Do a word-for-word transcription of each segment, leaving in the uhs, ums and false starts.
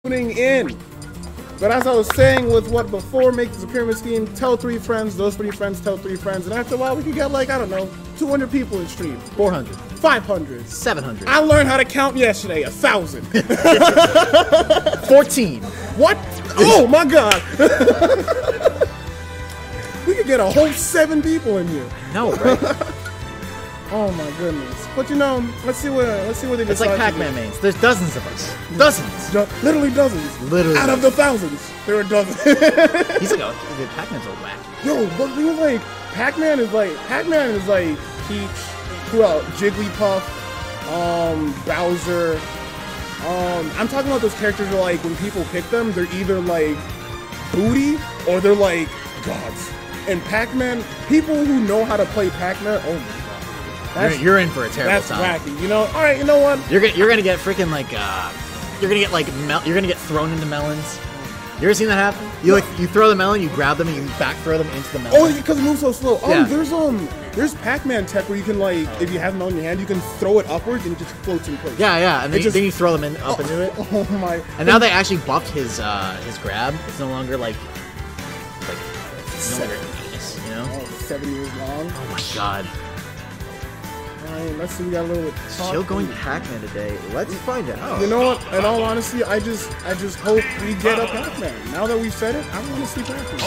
tuning in. But as I was saying with what before, make this a pyramid scheme, tell three friends, those three friends tell three friends, and after a while we can get like, I don't know, two hundred people in stream. four hundred. five hundred. seven hundred. I learned how to count yesterday, a thousand. fourteen. What? Oh my god. We could get a whole seven people in here. No, right? Oh my goodness. But you know, let's see what let's see what they It's like Pac-Man mains. There's dozens of us. Dozens. Do literally dozens. Literally. Out of the thousands, there are dozens. He's like, oh, Pac-Man's a wacky. Yo, but the thing is like, Pac-Man is like, Pac-Man is like Peach, who else? Jigglypuff, um, Bowser. Um, I'm talking about those characters where like when people pick them, they're either like booty or they're like gods. And Pac-Man, people who know how to play Pac-Man, oh my god. You're, you're in for a terrible that's time. That's wacky, you know? Alright, you know what? You're gonna, you're gonna get freaking like, uh, you're gonna get like, mel you're gonna get thrown into melons. You ever seen that happen? You like, you throw the melon, you grab them, and you back throw them into the melon. Oh, because it moves so slow. Oh, yeah. there's um, there's Pac-Man tech where you can like, if you have them on your hand, you can throw it upwards and it just floats in place. Yeah, yeah, and then, just, then you throw them in, up oh, into it. Oh my! And now they actually buffed his uh, his grab. It's no longer like, like, it's no longer a penis, you know? Oh, seven years long. Oh my god. Alright, let's see. We got a little. Still going Pac-Man today. Let's find out. You know what? In all honesty, I just, I just hope we get a Pac-Man. Now that we've said it, I want to see Pac-Man.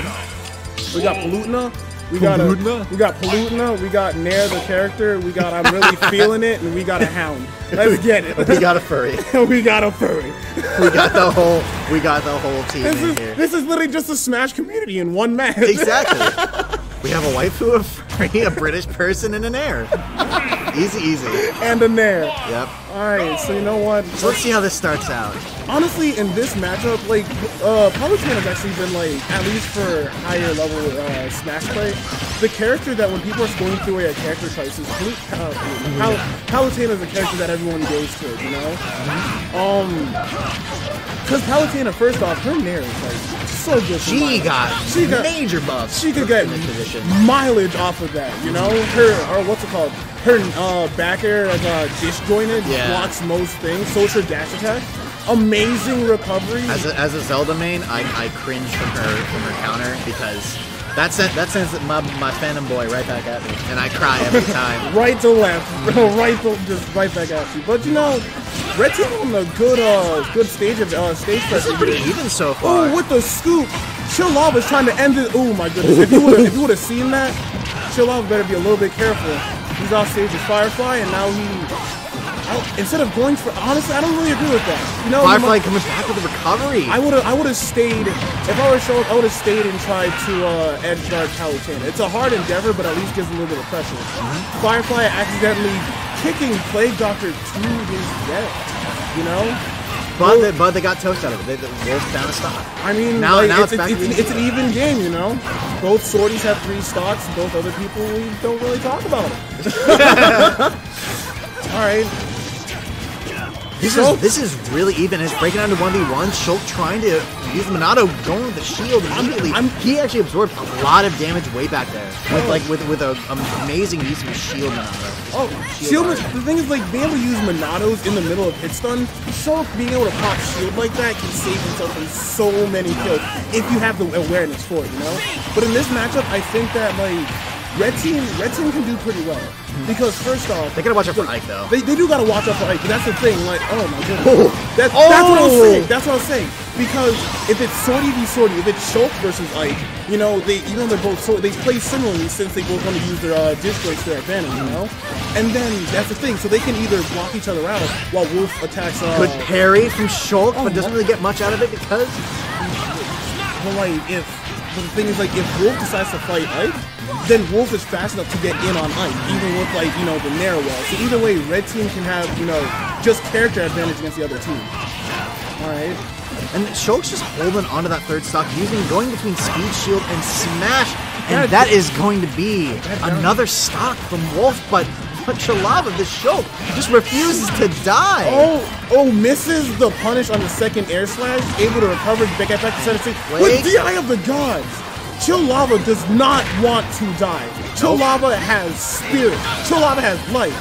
We got Palutena. We got a, we got Palutena. We got Nair the character. We got I'm really feeling it, and we got a Hound. Let's get it. We got a furry. We got a furry. We got the whole. We got the whole team This in is here. this is literally just a Smash community in one match. Exactly. We have a waifu, a furry, a British person, and an air. Easy, easy. And a Nair. Yep. Alright, so you know what? So let's see how this starts out. Honestly, in this matchup, like, uh, Palutena has actually been, like, at least for higher level uh, Smash play, the character that when people are going through a character crisis, Palut uh, Pal Palutena is a character that everyone goes towards, you know? Um, because Palutena, first off, her Nair is, like, so good. She got, she got major buffs. She could get mileage off of that, you know? Her, or what's it called? Her uh, back air, like, uh, disjointed, yeah. blocks most things, so it's her dash attack. Amazing recovery. As a, as a Zelda main, I, I cringe from her from her counter because that sent that sends my my Phantom Boy right back at me, and I cry every time. Right to left, right to just right back at you. But you know, Red Team on a good uh good stage of uh stage pressure. This is pretty even so far. Oh, with the scoop, Chillava is trying to end it. Oh my goodness! If you would if you would have seen that, Chillava better be a little bit careful. He's off stage with FyreFly, and now he. I, instead of going for, honestly, I don't really agree with that. You know, FyreFly coming back with the recovery. I would have, I would have stayed. If I were shown, I would have stayed and tried to uh, edge guard Palutena. It's a hard endeavor, but at least gives a little bit of pressure. Mm-hmm. FyreFly accidentally kicking PlagueDr to his death. You know. But they, but they got toast out of it. They, the Wolf down a stock. I mean, now, like, now it's, it's, it's, it's, it's an even game, you know. Both sorties have three stocks. Both other people, we don't really talk about it. All right. This is, this is really even. It's breaking down to one v one. Shulk trying to use Monado, going with the shield immediately. I'm, I'm, he actually absorbed a lot of damage way back there with like with with an amazing use of his shield Monado. Oh, shield! shield the thing is, like, being able to use Monados in the middle of hit stun, Shulk being able to pop shield like that can save himself from so many kills if you have the awareness for it, you know. But in this matchup, I think that like Red Team, Red Team can do pretty well. Because first off, they gotta watch out for Ike though. They, they do gotta watch out for Ike, but that's the thing. Like, oh my goodness, oh. That, oh. that's what I was saying. That's what I was saying. Because if it's Sorty v Sorty, if it's Shulk versus Ike, you know they, you know they're both so they play similarly since they both want to use their uh, disjoints to their advantage, you know. And then that's the thing. So they can either block each other out while Wolf attacks. Uh, Good parry from Shulk, oh, but doesn't really get much out of it because. But like if. But the thing is, like, if Wolf decides to fight Ike, then Wolf is fast enough to get in on Ike, even with, like, you know, the narrow wall. So either way, Red Team can have, you know, just character advantage against the other team. Alright. And Shulk's just holding onto that third stock, using, going between Speed Shield and Smash. And yeah, that is going to be another stock from Wolf, but But Chillava, the Shulk, just refuses to die. Oh, oh, misses the punish on the second air slash, able to recover, back at back to center stage. With the Eye of the Gods, Chillava does not want to die. Chillava has spirit. Chillava has life.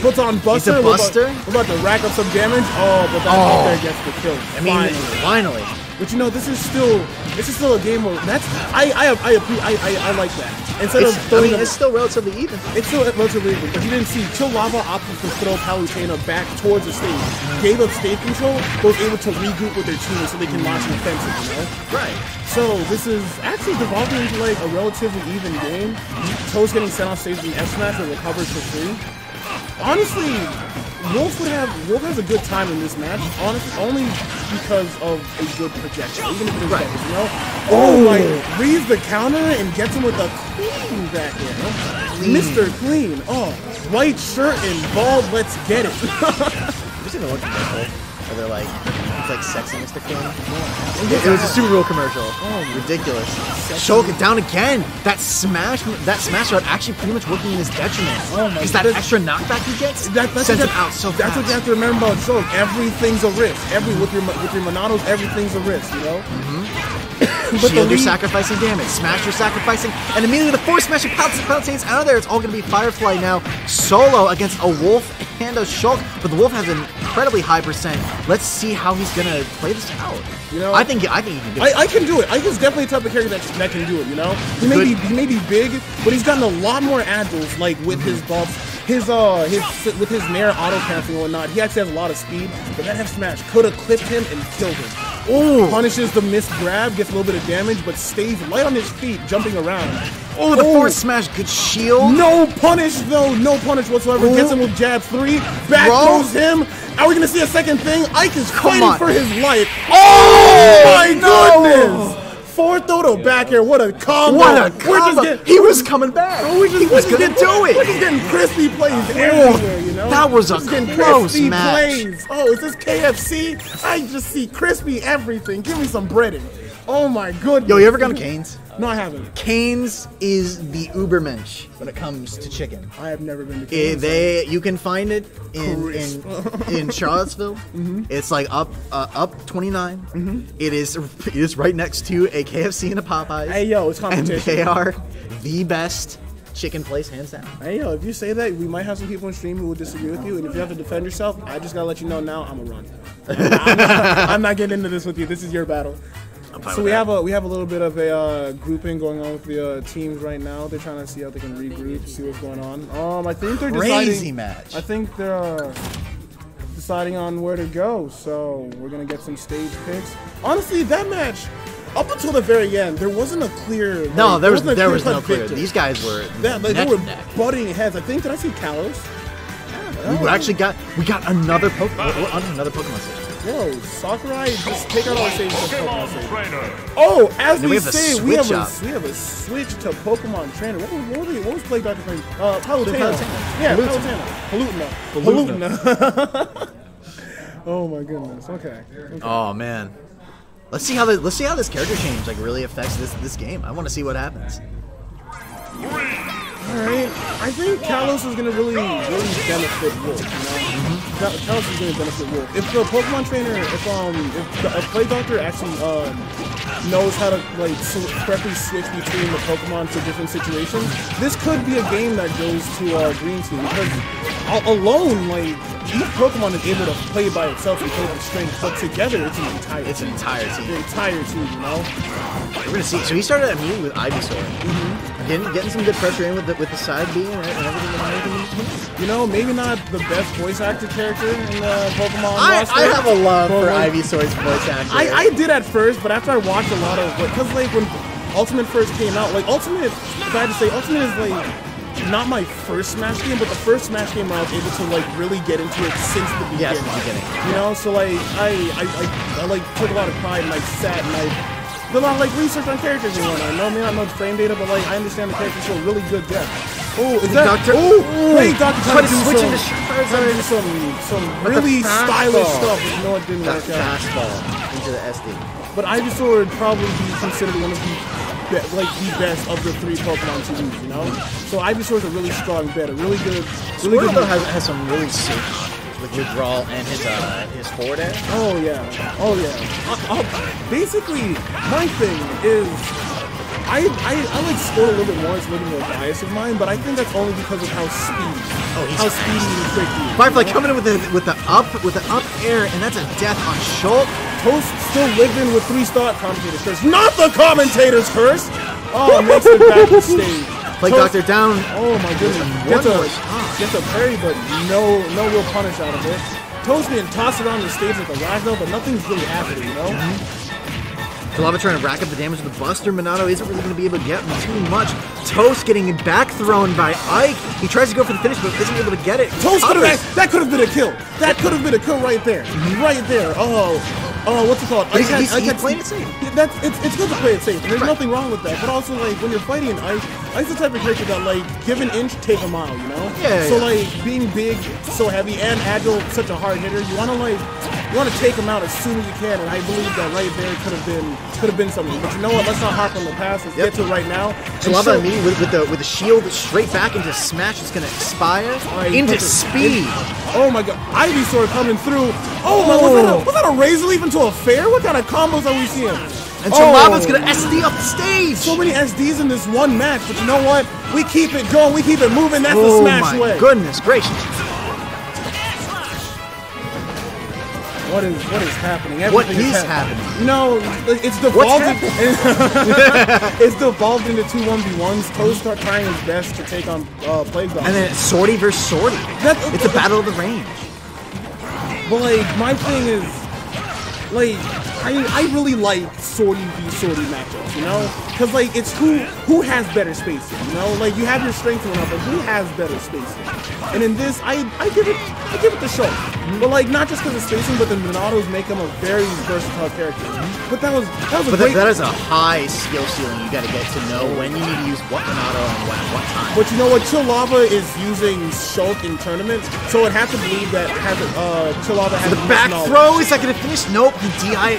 puts on Buster. It's a Buster. We're about, we're about to rack up some damage. Oh, but that Oh. there gets the kill. I mean, finally. finally. But you know, this is still this is still a game where that's I I I I I, I like that. Instead It's, of I throwing mean, a, it's still relatively even. it's still relatively even, but you didn't see Chillava opted to throw Palutena back towards the stage, gave up stage control, but was able to regroup with their teammates so they can launch an offensive, you know? Right. So this is actually devolving into like a relatively even game. Toast getting sent off stage in F smash and recovers for free. Honestly, Wolf would have Wolf has a good time in this match. Honestly, only because of a good projection, even if it is Right. doubles, you know. Oh, like reads the counter and gets him with a clean back here, huh? Mister Clean. Oh, white shirt and bald. Let's get it. Have you seen the one commercial where they're like, it's like sexy Mister Clean? It, it was a Super Bowl commercial. Oh, ridiculous. Shulk it down again. That smash, that smash shot actually pretty much working in his detriment. Oh my Is that goodness. extra knockback he gets? That, that's sends what him out so That's fast. what you have to remember about Shulk. Everything's a risk. Every with your with your Monados, everything's a risk. You know. Mm-hmm. But Shield, the you're lead- sacrificing damage. Smash, you're sacrificing. And immediately the force smash and Palutane's out of there. It's all going to be FyreFly now. Solo against a Wolf and a Shulk. But the Wolf has an incredibly high percent. Let's see how he's going to play this out. You know, I think I think he can do it. I, I can do it. I he's definitely a type of character that, that can do it. You know, he may Good. be he may be big, but he's gotten a lot more agiles. Like with his buffs, his uh his with his Nair auto canceling and whatnot. He actually has a lot of speed. But that F smash could have clipped him and killed him. Ooh. Punishes the missed grab, gets a little bit of damage, but stays light on his feet, jumping around. Oh, the Oh. force smash, good shield. No punish though, no punish whatsoever. Ooh. Gets him with jab three. Back Bro. goes him. Are we gonna see a second thing? Ike is Come fighting on. for his life. Oh, my no. goodness! Fourth Odo back here. What a combo! What a We're just combo. getting, He was coming back. we're just, he we're was just going to getting- do it. We're just getting crispy plays everywhere, you know. that was a Just getting close crispy match. plays. Oh, is this K F C? I just see crispy everything. Give me some breading. Oh my goodness. Yo, you ever gone to Cane's? No, I haven't. Cane's is the Ubermensch when it comes to chicken. I have never been to Eh, Cane's. they you can find it in Crisp. in, in Charlottesville. Mm-hmm. It's like up uh, up twenty-nine. Mm-hmm. It is it is right next to a K F C and a Popeyes. Hey yo, it's and competition. they are the best chicken place hands down. Hey yo, if you say that, we might have some people on stream who will disagree with you, and if you have to defend yourself, I just gotta let you know now, I'm a run. I'm not, I'm not, I'm not getting into this with you. This is your battle. So we have a we have a little bit of a uh, grouping going on with the uh, teams right now. They're trying to see how they can regroup, see what's going on. Um, I think they're Crazy deciding. match. I think they're uh, deciding on where to go. So we're gonna get some stage picks. Honestly, that match, up until the very end, there wasn't a clear. No, like, there was wasn't a there was clear-cut no clear. victor. These guys were Yeah, like, neck they were and neck. butting heads. I think did I see Kalos? We actually got we got another Pokemon. We're on another Pokemon stage. Whoa, Sakurai, just take out all the saves for Pokemon stage. Oh, as then we, we have the say, we have switch a up. we have a switch to Pokemon Trainer. What was what was, what was PlagueDr playing? Uh, Palutena. Palutena. Yeah, Palutena. Palutena. Palutena. Palutena. Oh my goodness. Okay. okay. Oh man, let's see how the let's see how this character change like really affects this this game. I want to see what happens. Alright, I think Kalos is gonna really, really benefit Wolf, you know? Kal- Kalos is gonna benefit Wolf. If the Pokemon trainer, if um, if the if PlagueDr actually um knows how to like sw correctly switch between the Pokemon to different situations, this could be a game that goes to uh, Green Team because a- alone, like each Pokemon is able to play by itself and play with strength, but together it's an entire, It's an entire team. the entire team, you know? We're gonna see. So he started that meeting with Ivysaur. Mm-hmm. Getting, getting some good pressure in with the, with the side B and, and everything and everything in between. You know, maybe not the best voice actor character in the Pokemon I, roster. I have a love but for like, Ivysaur's voice actor. I, I did at first, but after I watched a lot of, because like when Ultimate first came out, like Ultimate, if I had to say, Ultimate is like not my first Smash game, but the first Smash game where I was able to like really get into it since the beginning. Yes, the beginning. You know, so like I, I, I, I like took a lot of pride and like sat and I did a lot of like research on characters and whatnot. I know, may not know the frame data, but like I understand the characters show really good depth. Oh, is that? Doctor- Oh, Ooh. great Doctor Trying trying to to do switch some, into Charizard. trying to do some, some But the really stylish fastball. stuff. But you know it didn't That work out. fastball into the S D. But Ivysaur would probably be considered one of the be like the best of the three Pokemon to use, you know? So Ivysaur is a really strong bet, a really good, really Squirtle good. though has, has some really sick with withdrawal and his uh his forward air. Oh yeah, oh yeah. Uh, uh, basically, my thing is, I, I I like scored a little bit more. It's a little bit more bias of mine, but I think that's only because of how speedy, oh, he's how speedy and quick he is. FyreFly coming in with the with the up with the up air, and that's a death on Schultz. Toast still living with three star commentator's curse. Not the commentator's curse. Oh, makes it back to stage. PlagueDr down. Oh my goodness. Gets a gets a parry, but no no real punish out of it. Toast being tossed around the stage like a ragdoll, but nothing's really happening, you know? Mm-hmm. Chillava trying to rack up the damage with the Buster. Minato isn't really going to be able to get too much. Toast getting back thrown by Ike. He tries to go for the finish, but isn't able to get it. Toast could have that could have been a kill. That could have been a kill right there. Mm-hmm. Right there. Oh. Oh, what's it called? He's, had, he's, he's playing it safe. That's it's it's good to play it safe. There's right. nothing wrong with that. But also, like, when you're fighting Ike, Ike's the type of character that, like, give an inch, take a mile. You know? Yeah. So yeah. like being big, so heavy, and agile, such a hard hitter, you want to like you want to take him out as soon as you can. And I believe that right there could have been could have been something. But you know what? Let's not harp on the past. Let's yep. get to it right now. Chillava immediately with, with the with the shield straight back into smash. It's gonna expire right, into speed. It, oh my god! Ivy sword coming through. Oh, oh. My, was that a was that a razor leaf into a fair? What kind of combos are we seeing? And Chillava's oh. gonna S D off the stage. So many S Ds in this one match, but you know what? We keep it going. We keep it moving. That's oh the smash my way. Goodness gracious! What is what is happening? Everything what is, is happening? happening? No, it's devolved. In, it's devolved into two one v ones. Toast start trying his best to take on uh, PlagueDr. And then it's Sortie versus Sortie. That, it's a battle of the range. But like, my thing is, like, I I really like Sortie v Sortie matchups, you know? Because like, it's who who has better spacing, you know? Like, you have your strength and whatnot, but who has better spacing? And in this, I I give it I give it the show. Mm-hmm. But like, not just because of spacing, but the Minatos make him a very versatile character. Mm-hmm. But that was that was a but great. That, that is a high skill ceiling. You got to get to know when you need to use what Minato and when, what time. But you know what? Chillava is using Schultz in tournaments, so I'd have to believe that has a, uh, Chillava has the back throw. Is that going to finish? Nope. The D I.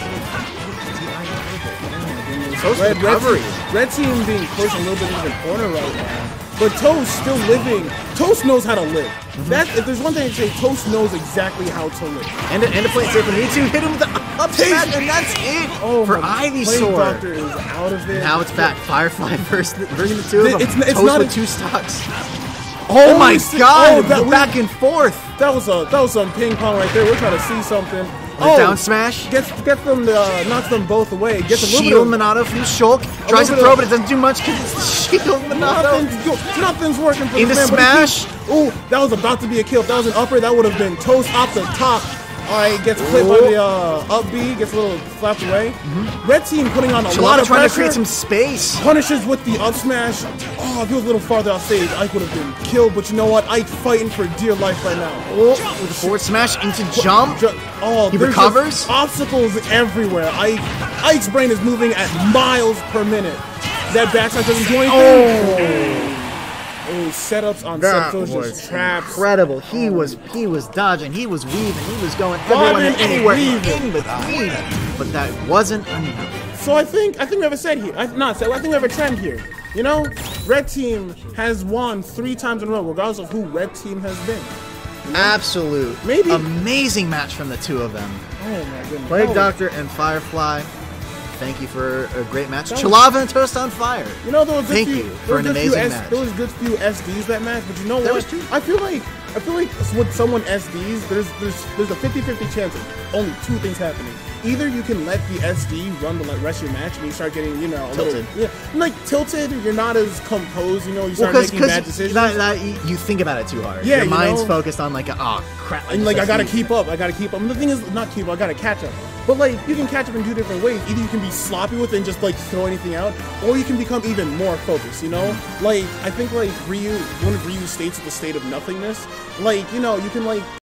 Red, red, team, red team being pushed a little bit into the corner right now. But Toast still living. Toast knows how to live. Mm-hmm. That if there's one thing to say, Toast knows exactly how to live. And to, and to play it safe, need to hit him with the up smash, and that's it oh, for Ivy Sword. PlagueDr is out of it. Now it's back. FyreFly versus the, versus the two of them. It's, it's Toast not with a, two stocks. Oh, oh my God! Oh, that, the back and forth. That was a that was some ping pong right there. We're trying to see something. The oh, down smash gets gets them uh, knocks them both away. Gets a little shield bit of, Minato from Shulk. Tries to throw, but it doesn't do much because it's the shield Minato. Nothing's, nothing's working for into this man, smash. Ooh, that was about to be a kill. If that was an upper, that would have been Toast off the top. All right, gets clipped by the uh, up B, gets a little slapped away. Mm-hmm. Red team putting on a Chillava lot of trying pressure. to create some space. Punishes with the up smash. Oh, if he was a little farther off stage, Ike would have been killed. But you know what? Ike fighting for dear life right now. Oh, with a forward smash into jump. Oh, he recovers. Obstacles everywhere. Ike, Ike's brain is moving at miles per minute. That backside doesn't do anything. Oh. Oh, setups on that setups, was just traps. Incredible. He was he was dodging, he was weaving, he was going everywhere and anywhere in between. But that wasn't enough. So I think I think we have a set here. I, not set. I think we have a trend here. You know, Red Team has won three times in a row, regardless of who Red Team has been. You know? Absolute, maybe amazing match from the two of them. Oh my goodness. PlagueDr and FyreFly. Thank you for a great match. Chillava and Toast-on-Fire. You know, there was Thank few, you for an amazing match. There was a good few S Ds that match, but you know there what? Was two. I feel like I feel like with someone S Ds, there's there's there's a fifty fifty chance of only two things happening. Either you can let the S D run the rest of your match and you start getting, you know, a tilted. Little, yeah, like tilted. You're not as composed. You know, you start well, making bad decisions. That, that, you think about it too hard. Yeah, your you mind's know? focused on like, oh crap. And like I gotta keep up. I gotta keep up. And the thing is, not keep up. I gotta catch up. But like you can catch up in two different ways. Either you can be sloppy with it and just like throw anything out, or you can become even more focused. You know, like I think like Ryu, one of Ryu's states of the state of nothingness. Like you know, you can like.